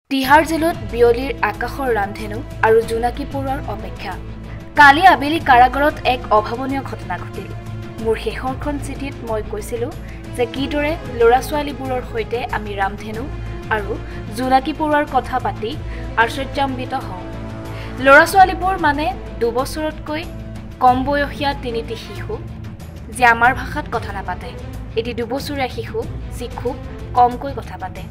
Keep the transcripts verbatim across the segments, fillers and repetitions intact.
তিহাৰ জেলত বিয়লিৰ আকাশৰ ৰামধেনু আৰু জোনাকীপুৰৰ অপেক্ষা। কালি আবেলি কাৰাগাৰত এক অভাৱনীয় ঘটনা ঘটিল। মোৰ শেষৰখন চিঠিত মই কৈছিলোঁ যে কিদৰে ল'ৰা ছোৱালীবোৰৰ সৈতে আমি ৰামধেনু আৰু জোনাকীপুৰৰ কথা পাতি আশ্চৰ্যান্বিত হওঁ। ল'ৰা ছোৱালীবোৰ মানে দুবছৰতকৈ কম বয়সীয়া তিনিটি শিশু, যি আমাৰ ভাষাত কথা নাপাতে। এটি দুবছৰীয়া শিশু যি খুব কমকৈ কথা পাতে,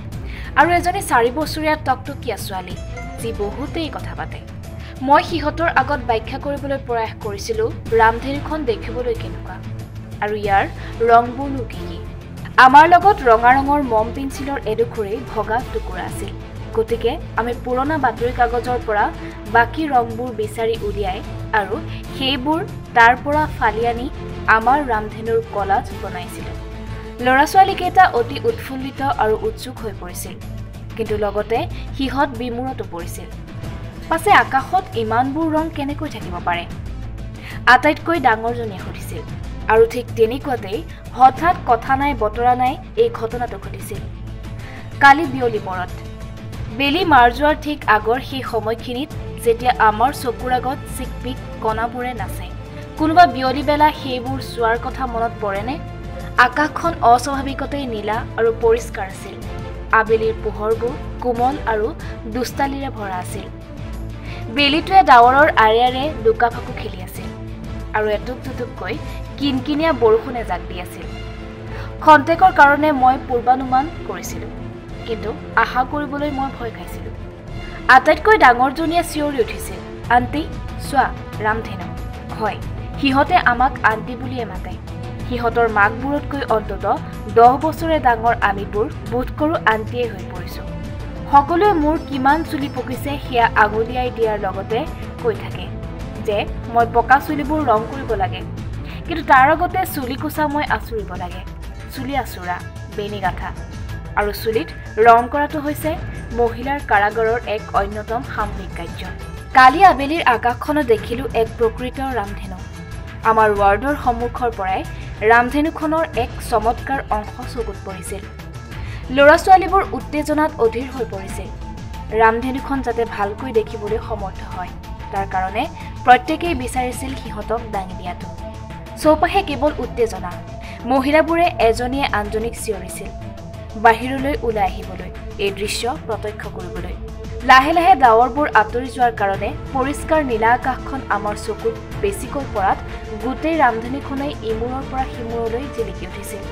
আৰু এজনী চাৰি বছৰীয়া টকটকীয়া ছোৱালী যি বহুতেই কথা পাতে। মই সিহঁতৰ আগত ব্যাখ্যা কৰিবলৈ প্ৰয়াস কৰিছিলোঁ ৰামধেনুখন দেখিবলৈ কেনেকুৱা আৰু ইয়াৰ ৰংবোৰনো কি কি। আমাৰ লগত ৰঙা ৰঙৰ মম পেঞ্চিলৰ এডোখৰেই ভগা টুকুৰা আছিল। গতিকে আমি পুৰণা বাতৰি কাগজৰ পৰা বাকী ৰংবোৰ বিচাৰি উলিয়াই আৰু সেইবোৰ তাৰ পৰা ফালি আনি আমাৰ ৰামধেনুৰ কলাজ বনাইছিলোঁ। ল'ৰা ছোৱালীকেইটা অতি উৎফুল্লিত আৰু উৎসুক হৈ পৰিছিল, কিন্তু লগতে সিহঁত বিমূৰতো পৰিছিল। পাছে আকাশত ইমানবোৰ ৰং কেনেকৈ থাকিব পাৰে? আটাইতকৈ ডাঙৰজনীয়ে সুধিছিল। আৰু ঠিক তেনেকুৱাতেই হঠাৎ কথা নাই বতৰা নাই এই ঘটনাটো ঘটিছিল। কালি বিয়লি পৰত বেলি মাৰ যোৱাৰ ঠিক আগৰ সেই সময়খিনিত যেতিয়া আমাৰ চকুৰ আগত চিকপিক কণাবোৰে নাচে, কোনোবা বিয়লি বেলা সেইবোৰ চোৱাৰ কথা মনত পৰেনে? আকাশখন অস্বাভাৱিকতেই নীলা আৰু পৰিষ্কাৰ আছিল। আবেলিৰ পোহৰবোৰ কোমল আৰু দুষ্টালিৰে ভৰা আছিল। বেলিটোৱে ডাৱৰৰ আৰে আৰে লুকা ফাকু খেলি আছিল আৰু এটুক দুটুককৈ কিনকিনীয়া বৰষুণে জাক দি আছিল। খন্তেকৰ কাৰণে মই পূৰ্বানুমান কৰিছিলোঁ, কিন্তু আশা কৰিবলৈ মই ভয় খাইছিলোঁ। আটাইতকৈ ডাঙৰজনীয়ে চিঞৰি উঠিছিল, আণ্টি চোৱা ৰামধেনু। হয়, সিহঁতে আমাক আণ্টি বুলিয়ে মাতে। সিহঁতৰ মাকবোৰতকৈ অন্তত দহ বছৰে ডাঙৰ আমিবোৰ বোধ কৰোঁ আণ্টিয়ে হৈ পৰিছোঁ। সকলোৱে মোৰ কিমান চুলি পকিছে সেয়া আঙুলিয়াই দিয়াৰ লগতে কৈ থাকে যে মই পকা চুলিবোৰ ৰং কৰিব লাগে, কিন্তু তাৰ আগতে চুলি কোচা মই আঁচুৰিব লাগে। চুলি আঁচোৰা, বেনি গাঁঠা আৰু চুলিত ৰং কৰাটো হৈছে মহিলাৰ কাৰাগাৰৰ এক অন্যতম সামূহিক কাৰ্য। কালি আবেলিৰ আকাশখনত দেখিলোঁ এক প্ৰকৃত ৰামধেনু। আমাৰ ৱাৰ্ডৰ সন্মুখৰ পৰাই ৰামধেনুখনৰ এক চমৎকাৰ অংশ চকুত পৰিছিল। ল'ৰা ছোৱালীবোৰ উত্তেজনাত অধীৰ হৈ পৰিছিল। ৰামধেনুখন যাতে ভালকৈ দেখিবলৈ সমৰ্থ হয়, তাৰ কাৰণে প্ৰত্যেকেই বিচাৰিছিল সিহঁতক দাঙি দিয়াটো। চৌপাশে কেৱল উত্তেজনা। মহিলাবোৰে এজনীয়ে আনজনীক চিঞৰিছিল বাহিৰলৈ ওলাই আহিবলৈ, এই দৃশ্য প্ৰত্যক্ষ কৰিবলৈ। লাহে লাহে ডাৱৰবোৰ আঁতৰি যোৱাৰ কাৰণে পৰিষ্কাৰ নীলা আকাশখন আমাৰ চকুত বেছিকৈ পৰাত গোটেই ৰামধেনুখনেই ইমূৰৰ পৰা সিমূৰলৈ জিলিকি উঠিছিল।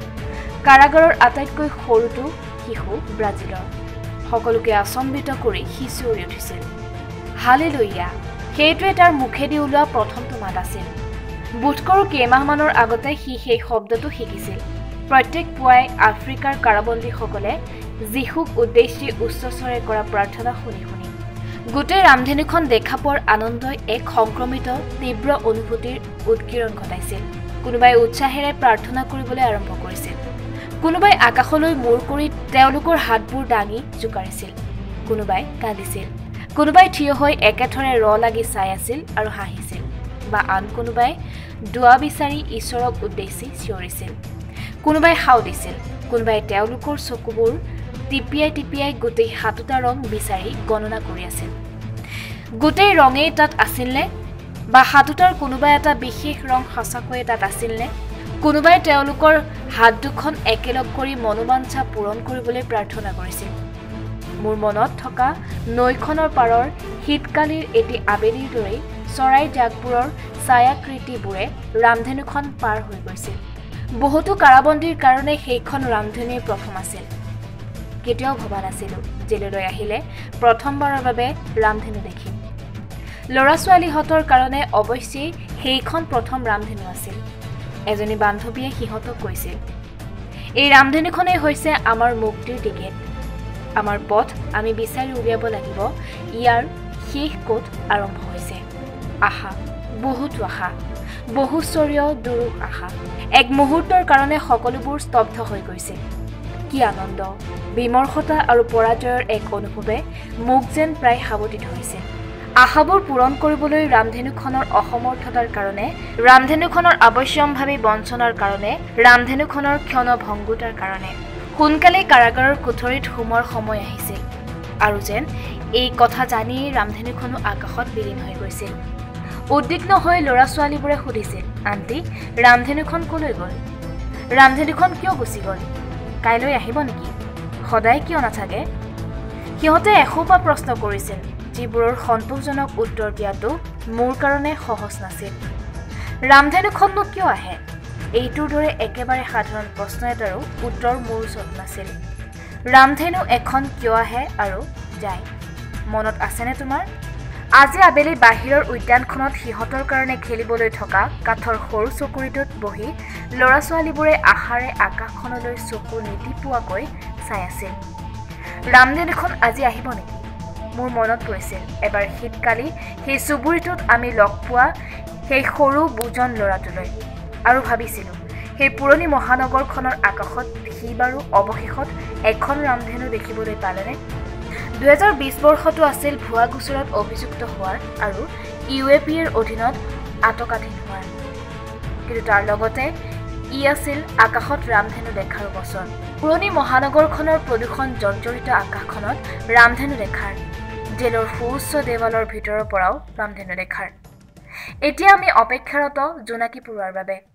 কাৰাগাৰৰ আটাইতকৈ সৰুটো শিশু ব্ৰাজিলৰ। সকলোকে আচম্বিত কৰি সি চিঞৰি উঠিছিল, হালেলুয়া। সেইটোৱে তাৰ মুখেদি ওলোৱা প্ৰথমটো মাত আছিল। বোধ কৰোঁ কেইমাহমানৰ আগতে সি সেই শব্দটো শিকিছিল। প্ৰত্যেক পুৱাই আফ্ৰিকাৰ কাৰাবন্দীসকলে যীশুক উদ্দেশ্যি উচ্চস্বৰে কৰা প্ৰাৰ্থনা শুনি শুনি গোটেই ৰামধেনুখন দেখা পোৱাৰ আনন্দই এক সংক্ৰমিত তীব্ৰ অনুভূতিৰ উৎকীৰণ ঘটাইছিল। কোনোবাই উৎসাহেৰে প্ৰাৰ্থনা কৰিবলৈ আৰম্ভ কৰিছিল, কোনোবাই আকাশলৈ মূৰ কৰি তেওঁলোকৰ হাতবোৰ দাঙি জোকাৰিছিল, কোনোবাই কান্দিছিল, কোনোবাই থিয় হৈ একেথৰে ৰ লাগি চাই আছিল আৰু হাঁহিছিল, বা আন কোনোবাই দোৱা বিচাৰি ঈশ্বৰক উদ্দেশ্যি চিঞৰিছিল। কোনোবাই সাও দিছিল, কোনোবাই তেওঁলোকৰ চকুবোৰ টিপিয়াই টিপিয়াই গোটেই সাতোটা ৰং বিচাৰি গণনা কৰি আছিল। গোটেই ৰঙেই তাত আছিলনে, বা সাতোটাৰ কোনোবা এটা বিশেষ ৰং সঁচাকৈয়ে তাত আছিলনে? কোনোবাই তেওঁলোকৰ হাত দুখন একেলগ কৰি মনোবাঞ্ছা পূৰণ কৰিবলৈ প্ৰাৰ্থনা কৰিছিল। মোৰ মনত থকা নৈখনৰ পাৰৰ শীতকালিৰ এটি আবেলিৰ দৰেই চৰাই জাকবোৰৰ ছায়াকৃতিবোৰে ৰামধেনুখন পাৰ হৈ গৈছিল। বহুতো কাৰাবন্দীৰ কাৰণে সেইখন ৰামধেনুৱেই প্ৰথম আছিল। কেতিয়াও ভবা নাছিলোঁ জেললৈ আহিলে প্ৰথমবাৰৰ বাবে ৰামধেনু দেখিম। ল'ৰা ছোৱালীহঁতৰ কাৰণে অৱশ্যেই সেইখন প্ৰথম ৰামধেনু আছিল। এজনী বান্ধৱীয়ে সিহঁতক কৈছিল, এই ৰামধেনুখনেই হৈছে আমাৰ মুক্তিৰ টিকেট। আমাৰ পথ আমি বিচাৰি উলিয়াব লাগিব। ইয়াৰ শেষ ক'ত আৰম্ভ হৈছে? আশা, বহুতো আশা, বহুস্তৰীয় দুৰূহ আশা। এক মুহূৰ্তৰ কাৰণে সকলোবোৰ স্তব্ধ হৈ গৈছিল। কি আনন্দ, বিমৰ্ষতা আৰু পৰাজয়ৰ এক অনুভৱে মোক যেন প্ৰায় সাৱটি ধৰিছে। আশাবোৰ পূৰণ কৰিবলৈ ৰামধেনুখনৰ অসমৰ্থতাৰ কাৰণে, ৰামধেনুখনৰ আৱশ্যমভাৱে বঞ্চনাৰ কাৰণে, ৰামধেনুখনৰ ক্ষণভংগুতাৰ কাৰণে। সোনকালেই কাৰাগাৰৰ কোঠৰীত সোমোৱাৰ সময় আহিছিল। আৰু যেন এই কথা জানিয়েই ৰামধেনুখনো আকাশত বিলীন হৈ গৈছিল। উদ্বিগ্ন হৈ ল'ৰা ছোৱালীবোৰে সুধিছিল, আণ্টি ৰামধেনুখন কলৈ গ'ল? ৰামধেনুখন কিয় গুচি গ'ল? কাইলৈ আহিব নেকি? সদায় কিয় নাথাকে? সিহঁতে এসোপা প্ৰশ্ন কৰিছিল, যিবোৰৰ সন্তোষজনক উত্তৰ দিয়াটো মোৰ কাৰণে সহজ নাছিল। ৰামধেনুখননো কিয় আহে? এইটোৰ দৰে একেবাৰে সাধাৰণ প্ৰশ্ন এটাৰো উত্তৰ মোৰ ওচৰত নাছিল। ৰামধেনু এখন কিয় আহে আৰু যায় মনত আছেনে তোমাৰ? আজি আবেলি বাহিৰৰ উদ্যানখনত সিহঁতৰ কাৰণে খেলিবলৈ থকা কাঠৰ সৰু চকুৰিটোত বহি ল'ৰা ছোৱালীবোৰে আশাৰে আকাশখনলৈ চকু নিটিপোৱাকৈ চাই আছিল। ৰামধেনুখন আজি আহিব নেকি? মোৰ মনত পৰিছিল এবাৰ শীতকালি সেই চুবুৰীটোত আমি লগ পোৱা সেই সৰু বুজন ল'ৰাটোলৈ, আৰু ভাবিছিলোঁ সেই পুৰণি মহানগৰখনৰ আকাশত সি বাৰু অৱশেষত এখন ৰামধেনু দেখিবলৈ পালেনে? দুহেজাৰ বিছ বৰ্ষটো আছিল ভুৱা গোচৰত অভিযুক্ত হোৱাৰ আৰু ইউ এ পি এৰ অধীনত আটকাধীন হোৱাৰ, কিন্তু তাৰ লগতে ই আছিল আকাশত ৰামধেনু দেখাৰ বছৰ। পুৰণি মহানগৰখনৰ প্ৰদূষণ জৰ্জৰিত আকাশখনত ৰামধেনু দেখাৰ, জেলৰ সুউচ্চ দেৱালৰ ভিতৰৰ পৰাও ৰামধেনু দেখাৰ। এতিয়া আমি অপেক্ষাৰত জোনাকী পৰুৱাৰ বাবে।